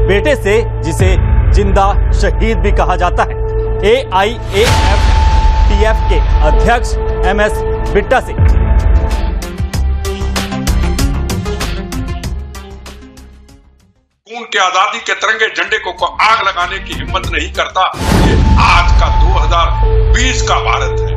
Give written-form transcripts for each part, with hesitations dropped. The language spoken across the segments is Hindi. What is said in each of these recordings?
बेटे से जिसे जिंदा शहीद भी कहा जाता है। AIATF के अध्यक्ष MS बिट्टा से। खून के आजादी के तिरंगे झंडे को आग लगाने की हिम्मत नहीं करता। ये आज का 2020 का भारत है।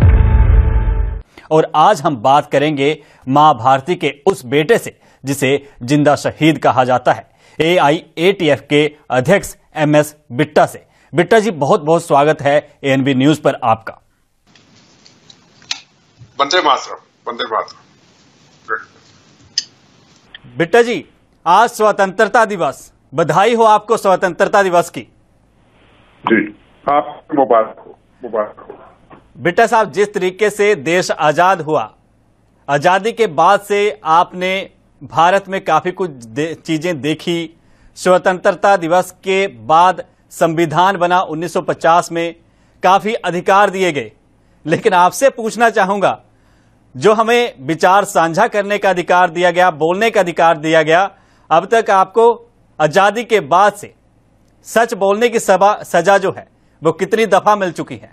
और आज हम बात करेंगे मां भारती के उस बेटे से जिसे जिंदा शहीद कहा जाता है। AIATF के अध्यक्ष MS बिट्टा से। बिट्टा जी, बहुत बहुत स्वागत है ANB न्यूज पर आपका। वंदे मातरम, वंदे मातरम। बिट्टा जी, आज स्वतंत्रता दिवस, बधाई हो आपको स्वतंत्रता दिवस की। जी, आप मुबारक हो, मुबारक हो। बिट्टा साहब, जिस तरीके से देश आजाद हुआ, आजादी के बाद से आपने भारत में काफी कुछ चीजें देखी। स्वतंत्रता दिवस के बाद संविधान बना 1950 में, काफी अधिकार दिए गए। लेकिन आपसे पूछना चाहूंगा, जो हमें विचार साझा करने का अधिकार दिया गया, बोलने का अधिकार दिया गया, अब तक आपको आजादी के बाद से सच बोलने की सजा जो है वो कितनी दफा मिल चुकी है?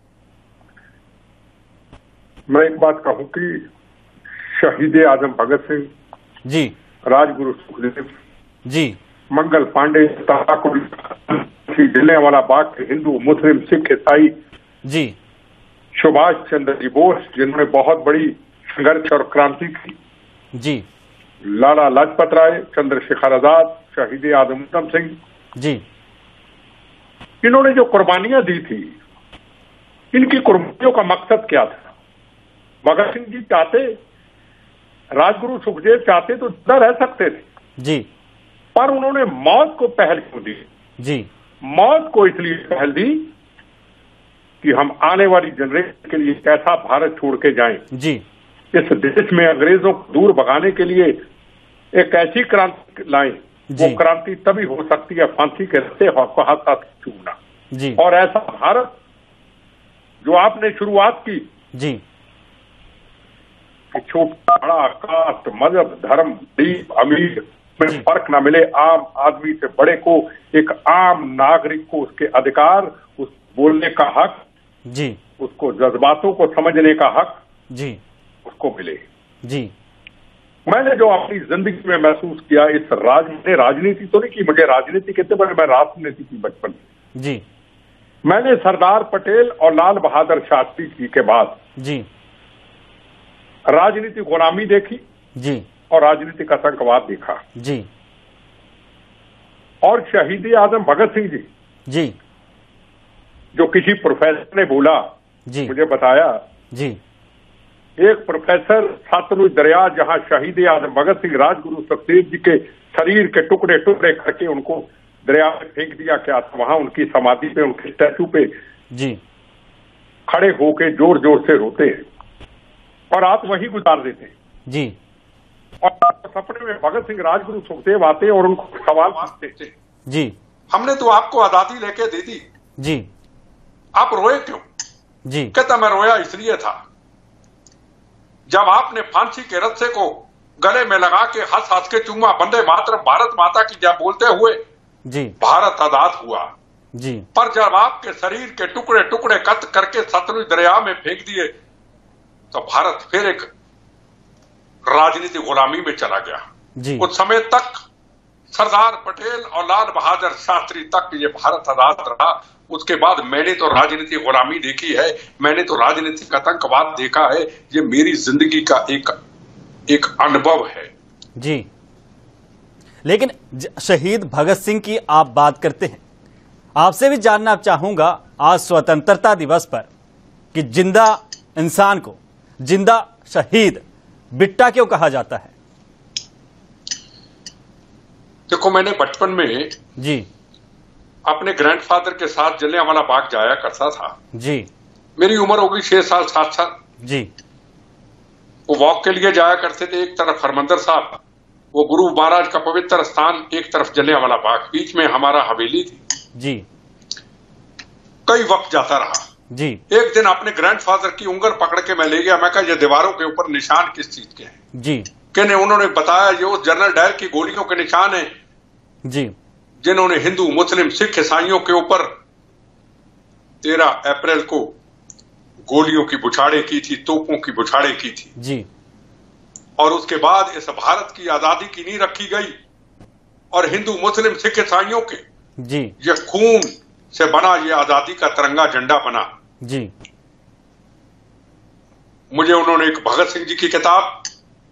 मैं एक बात कहूं कि शहीद आजम भगत सिंह जी, राजगुरु सुखदेव जी, मंगल पांडे, जलियांवाला बाग के हिंदू, मुस्लिम, सिख, ईसाई जी, सुभाष चंद्र जी बोस, जिन्होंने बहुत बड़ी संघर्ष और क्रांति की, जी, लाला लाजपत राय, चंद्रशेखर आजाद, शहीद आजम उधम सिंह जी, इन्होंने जो कुर्बानियां दी थी, इनकी कुर्बानियों का मकसद क्या था? भगत सिंह जी चाहते, राजगुरु सुखदेव चाहते तो जिंदा रह सकते थे जी, पर उन्होंने मौत को पहल क्यों दी? जी, मौत को इसलिए पहल दी कि हम आने वाली जनरेशन के लिए कैसा भारत छोड़ के जाएं। जी, इस देश में अंग्रेजों को दूर भगाने के लिए एक ऐसी क्रांति लाएं, वो क्रांति तभी हो सकती है फांसी के रस्ते हाथ छूना। जी, और ऐसा भारत जो आपने शुरुआत की जी, कि छोटा बड़ा, कास्ट, मजहब, धर्म, गरीब, अमीर में फर्क न मिले, आम आदमी से बड़े को, एक आम नागरिक को उसके अधिकार, उस बोलने का हक, जी, उसको जज्बातों को समझने का हक, जी, उसको मिले। जी, मैंने जो अपनी जिंदगी में महसूस किया, इस मैंने राजनीति तो नहीं की, मुझे राजनीति कहते बड़े, मैं राजनीति की बचपन में। जी, मैंने सरदार पटेल और लाल बहादुर शास्त्री जी के बाद जी, राजनीति गुलामी देखी, जी, और राजनीतिक आतंकवाद देखा। जी, और शहीद आजम भगत सिंह जी, जी, जो किसी प्रोफेसर ने बोला, जी, मुझे बताया, जी, एक प्रोफेसर सतलुज दरिया जहां शहीद आजम भगत सिंह राजगुरु सुखदेव जी के शरीर के टुकड़े टुकड़े करके उनको दरिया में फेंक दिया, क्या वहां उनकी समाधि पे, उनके स्टैचू पे जी, खड़े होके जोर जोर से रोते हैं और रात वहीं गुजार देते हैं। जी, और सपने में भगत सिंह राजगुरु सुखदेव आते और उनको सवाल पूछते, जी, हमने तो आपको आजादी लेके दे दी, जी, आप रोए क्यों? जी, कहता मैं रोया इसलिए था, जब आपने फांसी के रस्से को गले में लगा के हंस हंस के चूमा वंदे मातरम भारत माता की जय बोलते हुए जी, भारत आजाद हुआ। जी, पर जब आपके शरीर के टुकड़े टुकड़े कत करके सतलुज दरिया में फेंक दिए तो भारत फिर एक राजनीति गुलामी में चला गया। जी, उस समय तक सरदार पटेल और लाल बहादुर शास्त्री तक ये भारत आजाद रहा। उसके बाद मैंने तो राजनीति गुलामी देखी है, मैंने तो राजनीतिक आतंकवाद देखा है। ये मेरी जिंदगी का एक अनुभव है। जी, लेकिन शहीद भगत सिंह की आप बात करते हैं, आपसे भी जानना चाहूंगा आज स्वतंत्रता दिवस पर कि जिंदा इंसान को जिंदा शहीद बिट्टा क्यों कहा जाता है? देखो, मैंने बचपन में जी अपने ग्रैंडफादर के साथ जलियांवाला बाग जाया करता था। जी, मेरी उम्र होगी 6 साल 7 साल। जी, वो वॉक के लिए जाया करते थे, एक तरफ हरमंदिर साहब, वो गुरु महाराज का पवित्र स्थान, एक तरफ जलियांवाला बाग, बीच में हमारा हवेली थी। जी, कई वक्त जाता रहा। जी, एक दिन अपने ग्रैंडफादर की उंगल पकड़ के मैं ले गया। मैं कहा ये दीवारों के ऊपर निशान किस चीज के हैं? जी, कहने उन्होंने बताया ये उस जनरल डायर की गोलियों के निशान हैं। जी, जिन्होंने हिंदू मुस्लिम सिख ईसाइयों के ऊपर 13 अप्रैल को गोलियों की बुछाड़ें की थी, तोपों की बुछाड़ें की थी जी। और उसके बाद इस भारत की आजादी की नींव रखी गई और हिंदू मुस्लिम सिख ईसाइयों के जी ये खून से बना ये आजादी का तिरंगा झंडा बना। जी। मुझे उन्होंने एक भगत सिंह जी की किताब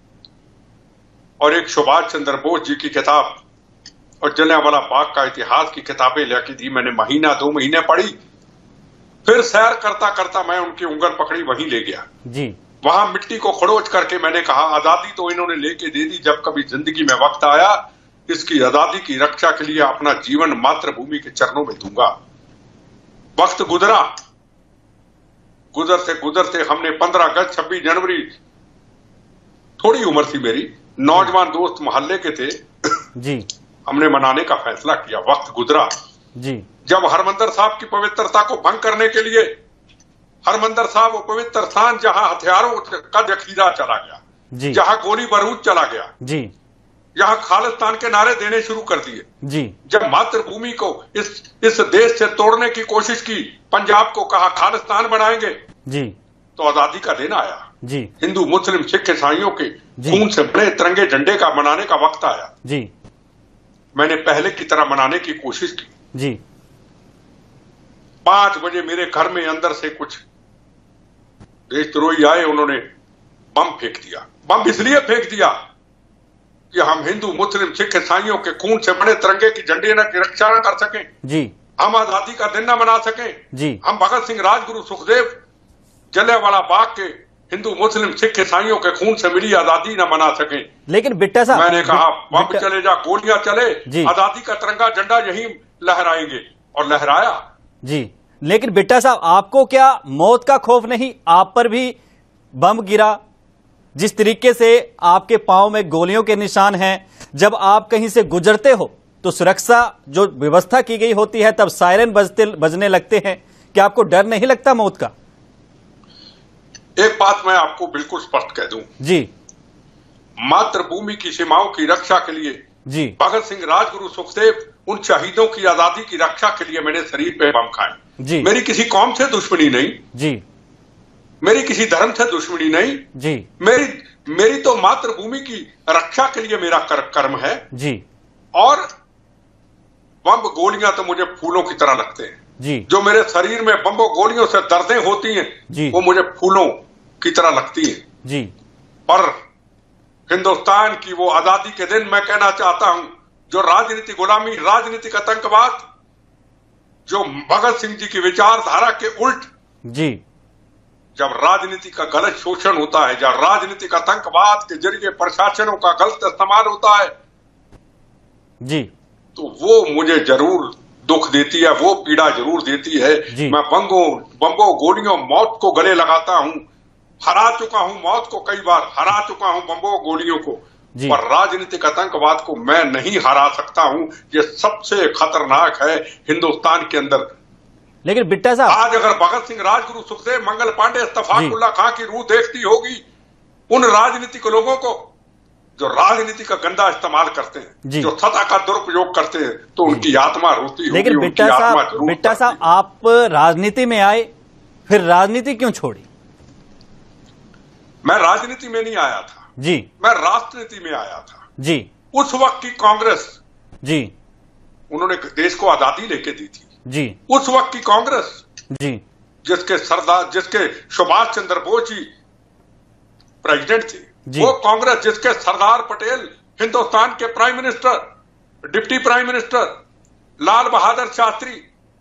और एक सुभाष चंद्र बोस जी की किताब और जलियांवाला बाग का इतिहास की किताबें लेके दी। मैंने महीना 2 महीने पढ़ी, फिर सैर करता करता मैं उनकी उंगल पकड़ी वहीं ले गया जी। वहां मिट्टी को खड़ोच करके मैंने कहा आजादी तो इन्होंने लेके दे दी, जब कभी जिंदगी में वक्त आया इसकी आजादी की रक्षा के लिए अपना जीवन मातृभूमि के चरणों में दूंगा। वक्त गुजरा, गुजरते गुजरते हमने 15 अगस्त 26 जनवरी, थोड़ी उम्र थी मेरी, नौजवान दोस्त मोहल्ले के थे जी, हमने मनाने का फैसला किया। वक्त गुजरा जी। जब हरमंदिर साहब की पवित्रता को भंग करने के लिए, हरमंदिर साहब वो पवित्र स्थान जहां हथियारों का जखीरा चला गया जी, जहां गोली बारूद चला गया जी, जहां खालिस्तान के नारे देने शुरू कर दिए, जी, जब मातृभूमि को इस देश से तोड़ने की कोशिश की, पंजाब को कहा खालिस्तान बनाएंगे, जी, तो आजादी का दिन आया। जी, हिंदू मुस्लिम सिख ईसाइयों के जी। खून से बने तिरंगे झंडे का मनाने का वक्त आया। जी, मैंने पहले की तरह मनाने की कोशिश की। जी, 5 बजे मेरे घर में अंदर से कुछ देशद्रोही आए, उन्होंने बम फेंक दिया। बम इसलिए फेंक दिया कि हम हिंदू मुस्लिम सिख ईसाइयों के खून से बने तिरंगे की झंडे की रक्षा न कर सकें, जी, हम आजादी का दिन न मना सकें, जी, हम भगत सिंह, राजगुरु, सुखदेव, जलियांवाला बाग के हिंदू मुस्लिम सिख ईसाइयों के खून से मिली आजादी न मना सकें। लेकिन बिट्टा साहब, मैंने कहा बम चले जा, गोलियां चले, जी। आजादी का तिरंगा झंडा यहीं लहराएंगे, और लहराया। जी। लेकिन बिट्टा साहब, आपको क्या मौत का खौफ नहीं? आप पर भी बम गिरा, जिस तरीके से आपके पांव में गोलियों के निशान हैं, जब आप कहीं से गुजरते हो तो सुरक्षा जो व्यवस्था की गई होती है तब सायरन बजने लगते हैं, क्या आपको डर नहीं लगता मौत का? एक बात मैं आपको बिल्कुल स्पष्ट कह दूं, जी, मातृभूमि की सीमाओं की रक्षा के लिए जी, भगत सिंह, राजगुरु, सुखदेव, उन शहीदों की आजादी की रक्षा के लिए मैंने शरीर पे बम खाए। जी, मेरी किसी कौम से दुश्मनी नहीं, जी, मेरी किसी धर्म से दुश्मनी नहीं, जी, मेरी तो मातृभूमि की रक्षा के लिए मेरा कर्म है। जी, और बम गोलियां तो मुझे फूलों की तरह लगते हैं। जी, जो मेरे शरीर में बम गोलियों से दर्दें होती हैं, जी, वो मुझे फूलों की तरह लगती हैं। जी, पर हिंदुस्तान की वो आजादी के दिन मैं कहना चाहता हूं, जो राजनीति गुलामी, राजनीतिक आतंकवाद, जो भगत सिंह जी की विचारधारा के उल्ट, जी, जब राजनीति का गलत शोषण होता है, जब राजनीतिक आतंकवाद के जरिए प्रशासनों का गलत इस्तेमाल होता है, जी, तो वो मुझे जरूर दुख देती है, वो पीड़ा जरूर देती है। मैं बमों गोलियों मौत को गले लगाता हूं, हरा चुका हूं मौत को, कई बार हरा चुका हूं बमों गोलियों को, पर राजनीतिक आतंकवाद को मैं नहीं हरा सकता हूं। ये सबसे खतरनाक है हिंदुस्तान के अंदर। लेकिन बिट्टा साहब, आज अगर भगत सिंह, राजगुरु, सुखदेव, मंगल पांडे, इत्तफाकुल्ला खां की रूह देखती होगी उन राजनीतिक लोगों को जो राजनीति का गंदा इस्तेमाल करते हैं, जो सत्ता का दुरुपयोग करते हैं, तो उनकी आत्मा रोती होगी। लेकिन बिट्टा साहब, आप राजनीति में आए, फिर राजनीति क्यों छोड़ी? मैं राजनीति में नहीं आया था जी, मैं राष्ट्रनीति में आया था जी। उस वक्त की कांग्रेस, जी, उन्होंने देश को आजादी लेके दी थी। जी, उस वक्त की कांग्रेस, जी, जिसके सुभाष चंद्र बोस जी प्रेसिडेंट थे, वो कांग्रेस जिसके सरदार पटेल हिंदुस्तान के prime minister, deputy prime minister Lal Bahadur Shastri,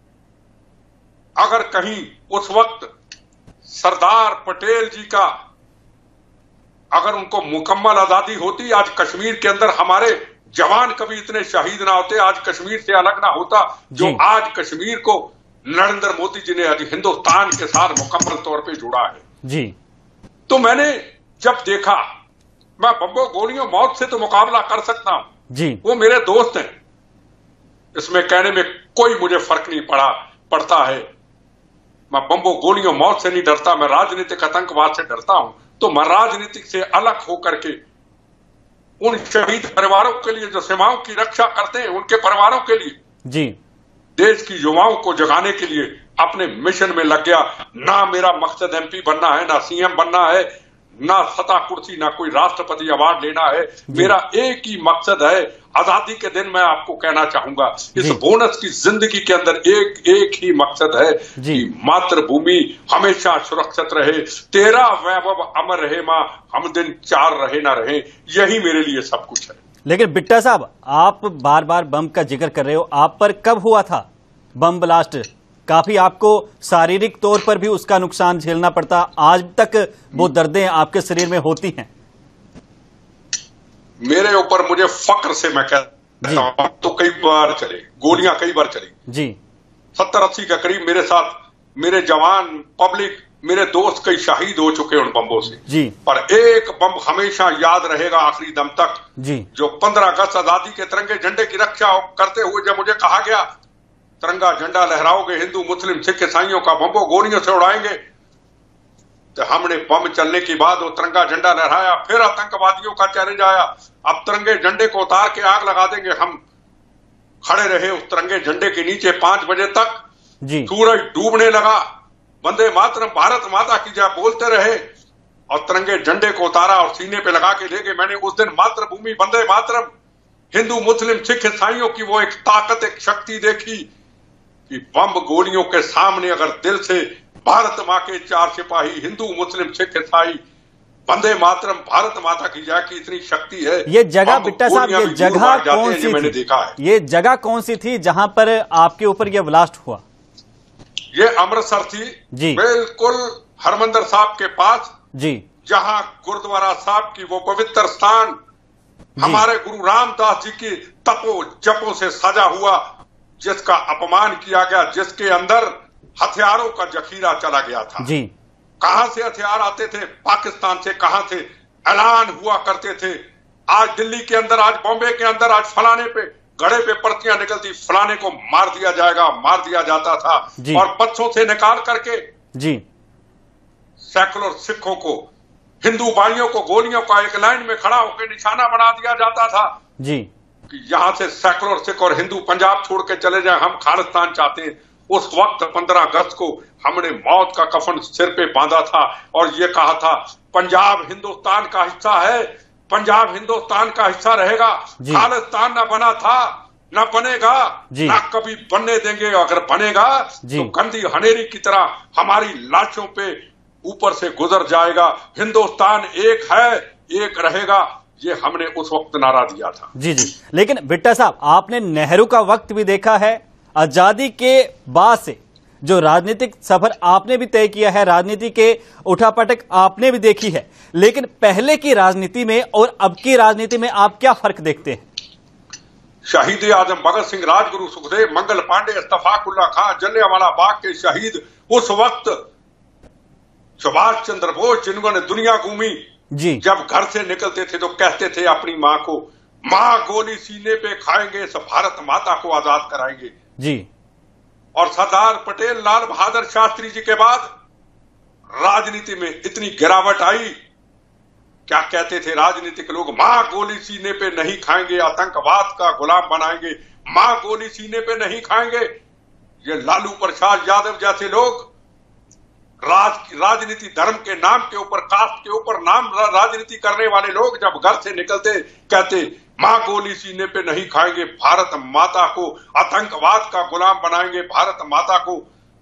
अगर कहीं उस वक्त सरदार पटेल जी का, अगर उनको मुकम्मल आजादी होती, आज कश्मीर के अंदर हमारे जवान कभी इतने शहीद ना होते, आज कश्मीर से अलग ना होता, जो आज कश्मीर को नरेंद्र मोदी जी ने आज हिंदुस्तान के साथ मुकम्मल तौर पे जुड़ा है। जी। तो मैंने जब देखा, मैं बम्बो गोलियों मौत से तो मुकाबला कर सकता हूं जी, वो मेरे दोस्त हैं, इसमें कहने में कोई मुझे फर्क नहीं पड़ता है। मैं बम्बो गोलियों मौत से नहीं डरता, मैं राजनीतिक आतंकवाद से डरता हूं। तो मैं राजनीतिक से अलग होकर के उन शहीद परिवारों के लिए जो सीमाओं की रक्षा करते हैं, उनके परिवारों के लिए जी। देश की युवाओं को जगाने के लिए अपने मिशन में लग गया। ना मेरा मकसद एमपी बनना है, ना सीएम बनना है, ना सत्ता कुर्सी, ना कोई राष्ट्रपति अवार्ड लेना है। मेरा एक ही मकसद है। आजादी के दिन मैं आपको कहना चाहूंगा, इस बोनस की जिंदगी के अंदर एक ही मकसद है कि मातृभूमि हमेशा सुरक्षित रहे, तेरा वैभव अमर रहे मां, हम दिन चार रहे ना रहे, यही मेरे लिए सब कुछ है। लेकिन बिट्टा साहब, आप बार बार बम का जिक्र कर रहे हो, आप पर कब हुआ था बम ब्लास्ट? काफी आपको शारीरिक तौर पर भी उसका नुकसान झेलना पड़ता, आज तक वो दर्दें आपके शरीर में होती हैं? मेरे ऊपर मुझे फक्र से मैं कहता हूं, तो कई बार चले गोलियां, कई बार चली जी। 70-80 के करीब मेरे साथ मेरे जवान, पब्लिक, मेरे दोस्त कई शहीद हो चुके उन बम्बों से जी। पर एक बम हमेशा याद रहेगा आखिरी दम तक जी। जो 15 अगस्त आजादी के तिरंगे झंडे की रक्षा करते हुए जब मुझे कहा गया तिरंगा झंडा लहराओगे, हिंदू मुस्लिम सिख ईसाइयों का बम्बों गोलियों से उड़ाएंगे, तो हमने बम चलने के बाद वो तिरंगा झंडा लहराया। फिर आतंकवादियों का चैलेंज आया, अब तिरंगे झंडे को उतार के आग लगा देंगे। हम खड़े रहे उस तिरंगे झंडे के नीचे 5 बजे तक जी। सूरज डूबने लगा, वंदे मातरम, भारत माता की जय बोलते रहे और तिरंगे झंडे को उतारा और सीने पे लगा के ले गए। मैंने उस दिन मातृभूमि, वंदे मातरम, हिंदू मुस्लिम सिख ईसाइयों की वो एक ताकत, एक शक्ति देखी कि बम गोलियों के सामने अगर दिल से भारत माँ के 4 सिपाही, हिंदू मुस्लिम सिख ईसाई, वंदे मातरम, भारत माता की जय की इतनी शक्ति है। ये जगह बिट्टा साहब, ये जगह कौन सी मैंने देखा है? ये जगह कौन सी थी जहां पर आपके ऊपर यह ब्लास्ट हुआ? ये अमृतसर थी जी, बिल्कुल हरमंदिर साहब के पास जी, जहां गुरुद्वारा साहब की वो पवित्र स्थान हमारे गुरु रामदास जी की तपो जपों से सजा हुआ, जिसका अपमान किया गया, जिसके अंदर हथियारों का जखीरा चला गया था जी। कहां से हथियार आते थे? पाकिस्तान से। कहां थे? ऐलान हुआ करते थे, आज दिल्ली के अंदर, आज बॉम्बे के अंदर, आज फलाने पे गड़े पे पर्चियां निकलती, फलाने को मार दिया जाएगा, मार दिया जाता था। और बच्चों से निकाल करके जी सेकुलर सिखों को, हिंदू भाइयों को गोलियों का एक लाइन में खड़ा होकर निशाना बना दिया जाता था जी, कि यहां से सेकुलर सिख और हिंदू पंजाब छोड़ के चले जाए, हम खालिस्तान चाहते हैं। उस वक्त 15 अगस्त को हमने मौत का कफन सिर पे बांधा था और ये कहा था पंजाब हिंदुस्तान का हिस्सा है, पंजाब हिंदुस्तान का हिस्सा रहेगा, खालिस्तान न बना था, न बनेगा, न कभी बनने देंगे। अगर बनेगा तो गंदी हनेरी की तरह हमारी लाशों पे ऊपर से गुजर जाएगा। हिंदुस्तान एक है, एक रहेगा, ये हमने उस वक्त नारा दिया था जी जी। लेकिन बिट्टा साहब, आपने नेहरू का वक्त भी देखा है, आजादी के बाद से जो राजनीतिक सफर आपने भी तय किया है, राजनीति के उठापटक आपने भी देखी है, लेकिन पहले की राजनीति में और अब की राजनीति में आप क्या फर्क देखते हैं? शहीद आजम भगत सिंह, राजगुरु सुखदेव, मंगल पांडे, इस्तफाकुल्ला खां, जलियांवाला बाग के शहीद, उस वक्त सुभाष चंद्र बोस, जिन्होंने दुनिया घूमी जी, जब घर से निकलते थे तो कहते थे अपनी माँ को, माँ गोली सीने पे खाएंगे, सब भारत माता को आजाद कराएंगे जी। और सरदार पटेल, लाल बहादुर शास्त्री जी के बाद राजनीति में इतनी गिरावट आई, क्या कहते थे राजनीतिक लोग, माँ गोली सीने पे नहीं खाएंगे, आतंकवाद का गुलाम बनाएंगे, माँ गोली सीने पे नहीं खाएंगे। ये लालू प्रसाद यादव जैसे लोग राजनीति धर्म के नाम के ऊपर, कास्ट के ऊपर नाम राजनीति करने वाले लोग जब घर से निकलते कहते माँ गोली सीने पे नहीं खाएंगे, भारत माता को आतंकवाद का गुलाम बनाएंगे, भारत माता को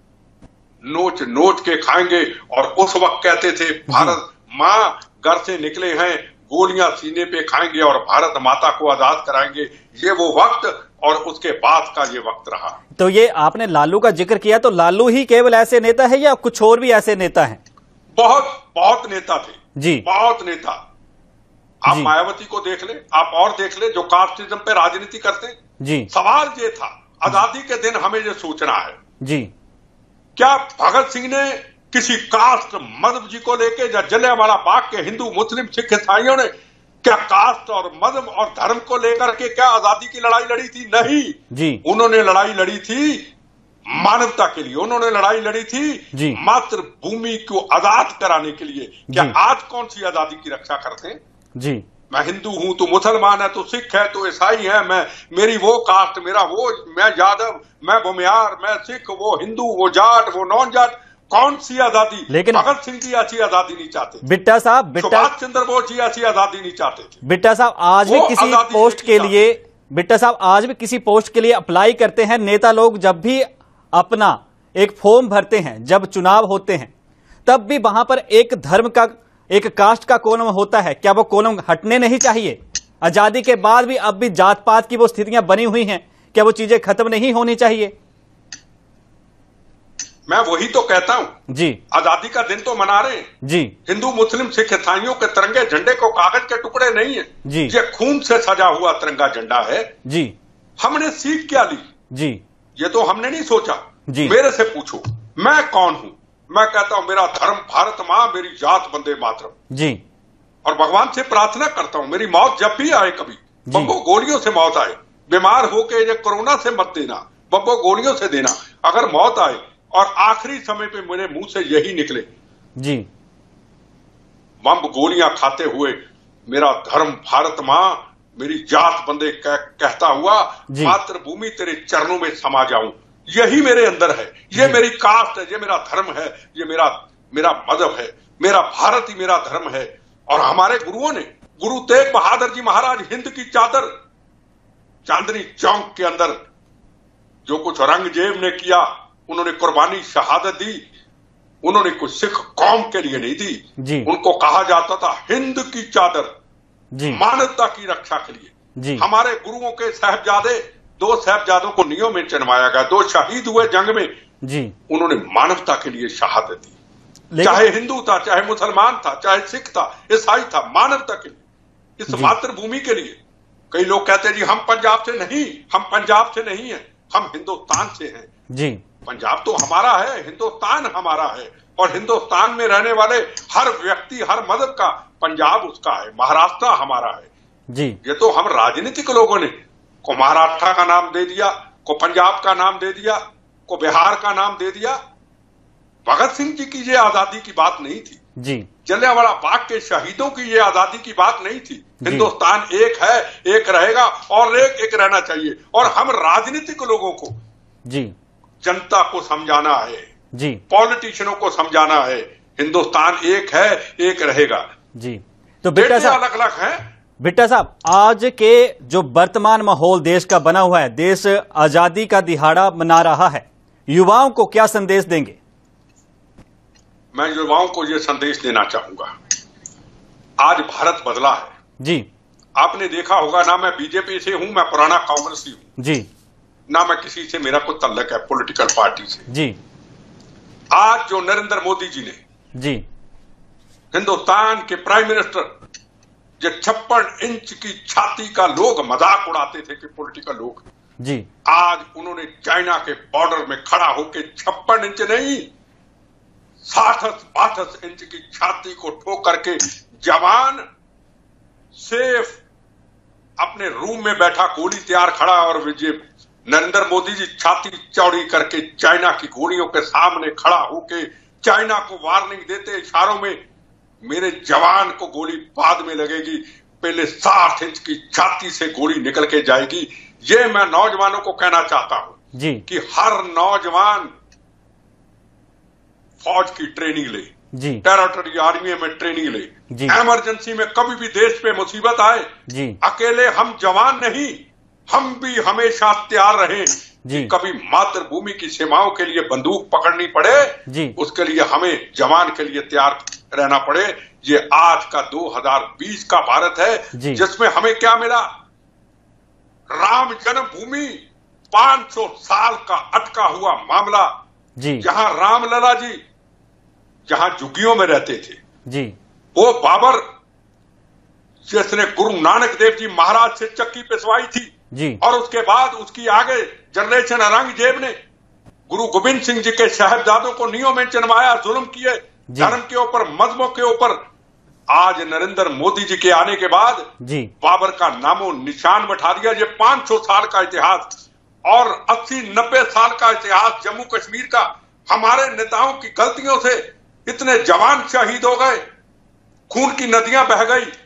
नोच नोच के खाएंगे। और उस वक्त कहते थे भारत माँ घर से निकले हैं, गोलियां सीने पे खाएंगे और भारत माता को आजाद कराएंगे। ये वो वक्त और उसके बाद का ये वक्त रहा। तो ये आपने लालू का जिक्र किया, तो लालू ही केवल ऐसे नेता है या कुछ और भी ऐसे नेता हैं? बहुत नेता थे जी, बहुत नेता। आप मायावती को देख ले, आप और देख ले, जो कास्टिज्म पे राजनीति करते जी। सवाल ये था, आजादी के दिन हमें ये सोचना है जी, क्या भगत सिंह ने किसी कास्ट मजहब जी को लेके, या जलियांवाला बाग के हिंदू मुस्लिम सिख ईसाइयों ने क्या कास्ट और मजहब और धर्म को लेकर के क्या आजादी की लड़ाई लड़ी थी? नहीं जी, उन्होंने लड़ाई लड़ी थी मानवता के लिए, उन्होंने लड़ाई लड़ी थी मातृभूमि को आजाद कराने के लिए। क्या आज कौन सी आजादी की रक्षा करते हैं जी? मैं हिंदू हूं, तो मुसलमान है, तो सिख है, तो ईसाई है, मेरी वो कास्ट, मेरा वो, मैं यादव, मैं भूमियार, मैं सिख, वो हिंदू, वो जाट, वो नॉन जाट, कौन सी आजादी? लेकिन भगत सिंह जी ऐसी आजादी नहीं चाहते, बिट्टा साहब, सुभाष चंद्र बोस जी ऐसी आजादी नहीं चाहते थे। बिट्टा साहब आज भी किसी पोस्ट के लिए, बिट्टा साहब आज भी किसी पोस्ट के लिए अप्लाई करते हैं नेता लोग, जब भी अपना एक फॉर्म भरते हैं, जब चुनाव होते हैं, तब भी वहां पर एक धर्म का, एक कास्ट का कॉलम होता है। क्या वो कॉलम हटने नहीं चाहिए? आजादी के बाद भी अब भी जात पात की वो स्थितियां बनी हुई हैं, क्या वो चीजें खत्म नहीं होनी चाहिए? मैं वही तो कहता हूं जी, आजादी का दिन तो मना रहे हैं जी, हिंदू मुस्लिम सिख ईसाइयों के तिरंगे झंडे को कागज के टुकड़े नहीं है जी, ये खून से सजा हुआ तिरंगा झंडा है जी, हमने सीख क्या ली? जी, ये तो हमने नहीं सोचा जी। मेरे से पूछो मैं कौन हूं? मैं कहता हूं मेरा धर्म भारत मां, मेरी जात वंदे मातरम जी, और भगवान से प्रार्थना करता हूं मेरी मौत जब भी आए, कभी बम्बो गोलियों से मौत आए, बीमार होके ये कोरोना से मत देना, बम्बो गोलियों से देना, अगर मौत आए और आखिरी समय पे मेरे मुंह से यही निकले जी, बम गोलियां खाते हुए मेरा धर्म भारत मां, मेरी जात बंदे कहता हुआ मातृभूमि तेरे चरणों में समा जाऊं, यही मेरे अंदर है, ये मेरी कास्ट है, ये मेरा धर्म है, ये मेरा मजहब है, मेरा भारत ही मेरा धर्म है। और हमारे गुरुओं ने, गुरु तेग बहादुर जी महाराज हिंद की चादर चांदनी चौक के अंदर जो कुछ औरंगजेब ने किया, उन्होंने कुर्बानी शहादत दी, उन्होंने कुछ सिख कौम के लिए नहीं दी, उनको कहा जाता था हिंद की चादर, मानवता की रक्षा के लिए। हमारे गुरुओं के साहबजादे, 2 साहबजादों को नींव में चनवाया गया, 2 शहीद हुए जंग में, उन्होंने मानवता के लिए शहादत दी, चाहे हिंदू था, चाहे मुसलमान था, चाहे सिख था, ईसाई था, मानवता के लिए, इस मातृभूमि के लिए। कई लोग कहते हैं जी हम पंजाब से नहीं, हम पंजाब से नहीं है, हम हिंदुस्तान से हैं। जी, पंजाब तो हमारा है, हिंदुस्तान हमारा है, और हिंदुस्तान में रहने वाले हर व्यक्ति, हर मजहब का पंजाब उसका है, महाराष्ट्र हमारा है। जी, ये तो हम राजनीतिक लोगों ने को महाराष्ट्र का नाम दे दिया, को पंजाब का नाम दे दिया, को बिहार का नाम दे दिया। भगत सिंह जी की ये आजादी की बात नहीं थी, जी, जलियांवाला बाग के शहीदों की ये आजादी की बात नहीं थी। हिंदुस्तान एक है, एक रहेगा और एक रहना चाहिए। और हम राजनीतिक लोगों को, जी, जनता को समझाना है, जी, पॉलिटिशियनों को समझाना है, हिंदुस्तान एक है, एक रहेगा। जी, तो बिट्टा साहब अलग अलग हैं। बिट्टा साहब, आज के जो वर्तमान माहौल देश का बना हुआ है, देश आजादी का दिहाड़ा मना रहा है, युवाओं को क्या संदेश देंगे? मैं युवाओं को यह संदेश देना चाहूंगा, आज भारत बदला है। जी, आपने देखा होगा, ना मैं बीजेपी से हूं, मैं पुराना कांग्रेसी हूं, जी, ना मैं किसी से, मेरा कोई तल्लक है पॉलिटिकल पार्टी से। जी, आज जो नरेंद्र मोदी जी ने, जी, हिंदुस्तान के प्राइम मिनिस्टर, जो 56 इंच की छाती का लोग मजाक उड़ाते थे कि पॉलिटिकल लोग, जी, आज उन्होंने चाइना के बॉर्डर में खड़ा होकर 56 इंच नहीं, 60-62 इंच की छाती को ठोक करके जवान सेफ अपने रूम में बैठा, गोली तैयार खड़ा, और विजय नरेंद्र मोदी जी छाती चौड़ी करके चाइना की गोलियों के सामने खड़ा होके चाइना को वार्निंग देते इशारों में, मेरे जवान को गोली बाद में लगेगी, पहले 60 इंच की छाती से गोली निकल के जाएगी। ये मैं नौजवानों को कहना चाहता हूं जी, कि हर नौजवान फौज की ट्रेनिंग ले, जी, टेरिटरी आर्मी में ट्रेनिंग ले, इमरजेंसी में कभी भी देश पे मुसीबत आए, जी, अकेले हम जवान नहीं, हम भी हमेशा तैयार रहें जी, कभी मातृभूमि की सीमाओं के लिए बंदूक पकड़नी पड़े, जी, उसके लिए हमें जवान के लिए तैयार रहना पड़े। ये आज का 2020 का भारत है, जिसमें हमें क्या मिला? राम जन्मभूमि 500 साल का अटका हुआ मामला, जी, जहां रामलला जी जहां झुग्गियों में रहते थे, जी, वो बाबर जिसने गुरु नानक देव जी महाराज से चक्की पिसवाई थी, जी, और उसके बाद उसकी आगे जनरेशन औरंगजेब ने गुरु गोविंद सिंह जी के साहबजादों को नींव में चनवाया, जुल्म किए धर्म के ऊपर, मजहबों के ऊपर। आज नरेंद्र मोदी जी के आने के बाद, जी, बाबर का नामो निशान बैठा दिया। ये 500 साल का इतिहास और 80-90 साल का इतिहास जम्मू कश्मीर का, हमारे नेताओं की गलतियों से इतने जवान शहीद हो गए, खून की नदियां बह गई, जी,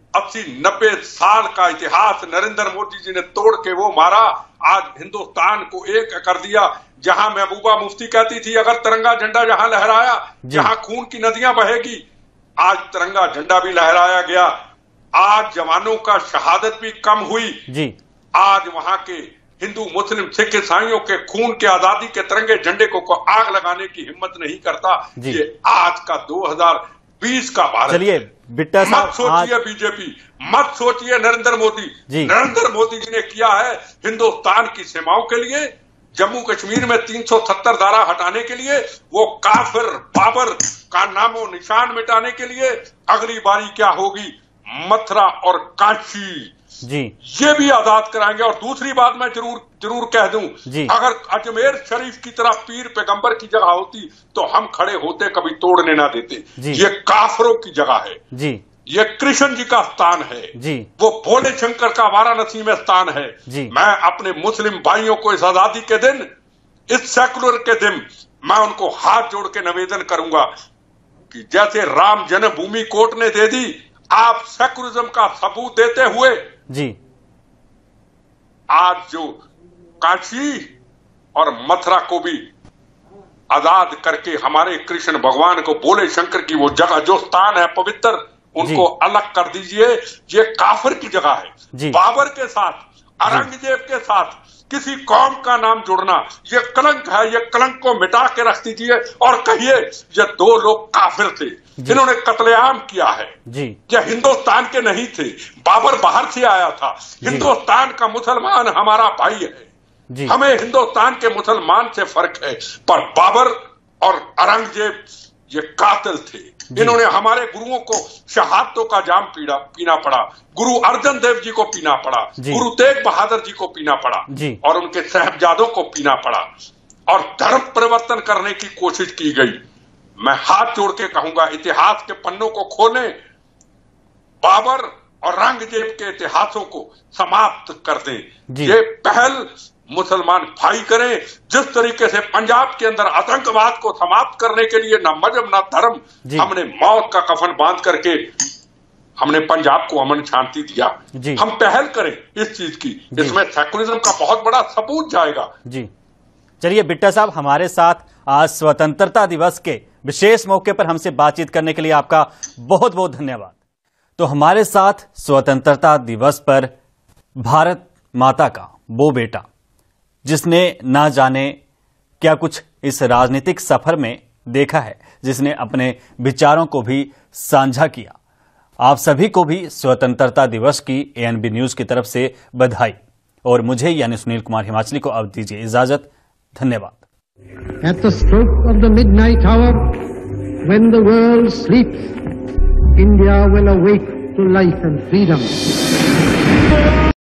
80-90 साल का इतिहास नरेंद्र मोदी जी ने तोड़ के वो मारा। आज हिंदुस्तान को एक कर दिया। जहां महबूबा मुफ्ती कहती थी अगर तिरंगा झंडा जहां लहराया, जहां खून की नदियां बहेगी, आज तिरंगा झंडा भी लहराया गया। आज जवानों का शहादत भी कम हुई जी। आज वहां के हिंदू, मुस्लिम, सिख, ईसाइयों के खून के आजादी के तिरंगे झंडे को आग लगाने की हिम्मत नहीं करता। ये आज का 2020 का भारत। चलिए बिट्टा साहब, मत सोचिए बीजेपी, मत सोचिए नरेंद्र मोदी। नरेंद्र मोदी जी ने किया है हिंदुस्तान की सीमाओं के लिए, जम्मू कश्मीर में 370 धारा हटाने के लिए, वो काफिर बाबर का नामो निशान मिटाने के लिए। अगली बारी क्या होगी, मथुरा और काशी जी ये भी आजाद कराएंगे। और दूसरी बात मैं जरूर कह दूं, अगर अजमेर शरीफ की तरह पीर पैगंबर की जगह होती तो हम खड़े होते, कभी तोड़ने ना देते। ये काफरों की जगह है जी, ये कृष्ण जी का स्थान है जी, वो भोले शंकर का वाराणसी में स्थान है जी। मैं अपने मुस्लिम भाइयों को इस आजादी के दिन, इस सेकुलर के दिन, मैं उनको हाथ जोड़ के निवेदन करूंगा कि जैसे राम जन्मभूमि कोर्ट ने दे दी, आप सेकुलरिज्म का सबूत देते हुए जी आज जो काशी और मथुरा को भी आजाद करके हमारे कृष्ण भगवान को, भोले शंकर की वो जगह जो स्थान है पवित्र, उनको अलग कर दीजिए। ये काफिर की जगह है। बाबर के साथ, औरंगजेब के साथ किसी कौम का नाम जुड़ना ये कलंक है। ये कलंक को मिटा के रख दीजिए और कहिए ये दो लोग काफिर थे, जिन्होंने कत्लेआम किया है जी। ये हिंदुस्तान के नहीं थे, बाबर बाहर से आया था। हिंदुस्तान का मुसलमान हमारा भाई है, हमें हिंदुस्तान के मुसलमान से फर्क है। पर बाबर और औरंगजेब ये कातिल थे। इन्होंने हमारे गुरुओं को शहादतों का जाम पीना पड़ा, गुरु अर्जन देव जी को पीना पड़ा, गुरु तेग बहादुर जी को पीना पड़ा और उनके साहबजादों को पीना पड़ा, और धर्म परिवर्तन करने की कोशिश की गई। मैं हाथ जोड़ के कहूंगा, इतिहास के पन्नों को खोलें, बाबर और औरंगजेब के इतिहासों को समाप्त कर दें। ये पहल मुसलमान भाई करें। जिस तरीके से पंजाब के अंदर आतंकवाद को समाप्त करने के लिए न मजहब न धर्म, हमने मौत का कफन बांध करके हमने पंजाब को अमन शांति दिया, हम पहल करें इस चीज की। इसमें सेकुलरिज्म का बहुत बड़ा सबूत जाएगा जी। चलिए बिट्टा साहब, हमारे साथ आज स्वतंत्रता दिवस के विशेष मौके पर हमसे बातचीत करने के लिए आपका बहुत बहुत धन्यवाद। तो हमारे साथ स्वतंत्रता दिवस पर भारत माता का वो बेटा, जिसने ना जाने क्या कुछ इस राजनीतिक सफर में देखा है, जिसने अपने विचारों को भी साझा किया। आप सभी को भी स्वतंत्रता दिवस की एएनबी न्यूज की तरफ से बधाई, और मुझे यानी सुनील कुमार हिमाचली को अब दीजिए इजाजत। धन्यवाद। At the stroke of the midnight hour, when the world sleeps, India will awake to life and freedom.